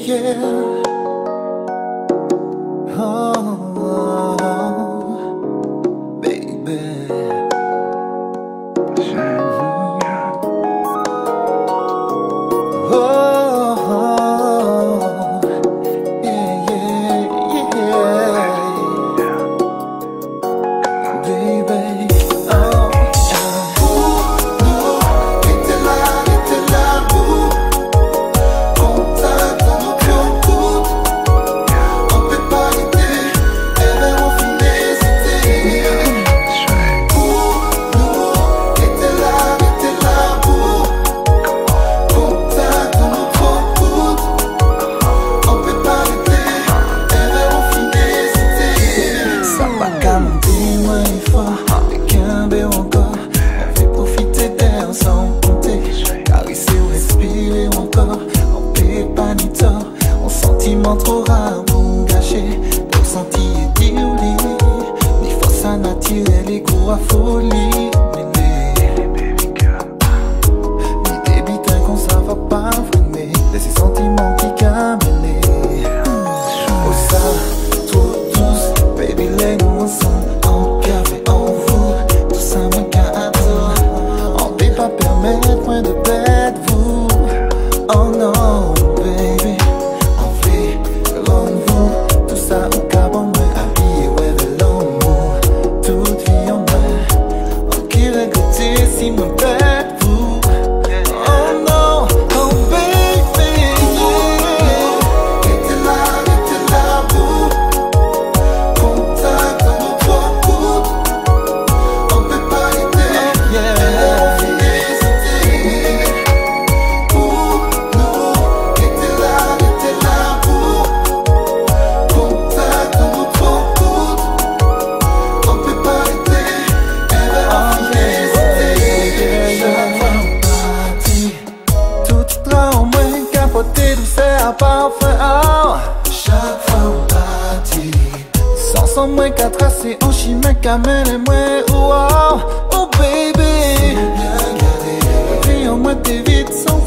yeah. Oh, baby. Trop rare pour gâcher, pour sentir déroulé. Ni force à naturelle et goût à folie. Ni débit qu'on ça va pas freiner. De ces sentiments qui camènent. Oh ça, trop douce, baby, les nous ensemble. En café, en vous, tout ça me gâte. On peut pas permettre moins de perdre vous. Oh non, baby. Si me perd vous, oh non, oh baby, était là pour contact dans nos trois coudes, on peut pas l'aider, pour nous, était là pour contact dans nos trois coudes, on peut pas l'aider, parfait, oh. Chaque fois on partit sans moins qu'à tracer en chemin qu'à mener moi, oh, oh baby. Puis au moins t'es vite sans